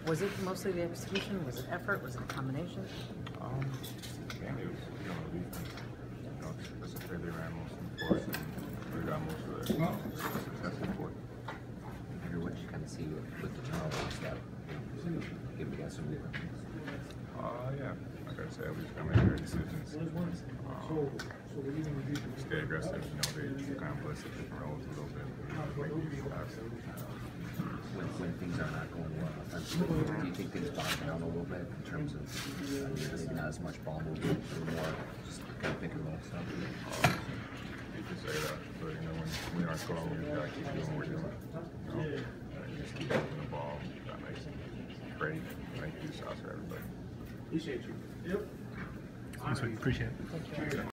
Was it mostly the execution? Was it effort? Was it a combination? Mainly it was defense. That's a they ran most of the course and we got most of the success in the court. What did you kind of see with the turnovers that give you guys some movement? Yeah, like I said, we just gotta make great decisions. Stay aggressive, they kind of blitz the pick and rolls a little bit. Make these shots. When things are not going well offensively, do you think things bottom down a little bit in terms of maybe not as much ball movement or more just kind of pick and roll stuff? You can say that, but when we aren't scoring, we gotta keep doing what we're doing. Just keep moving the ball. That makes it great. Make these shots for everybody. Appreciate you. Yep. Appreciate it.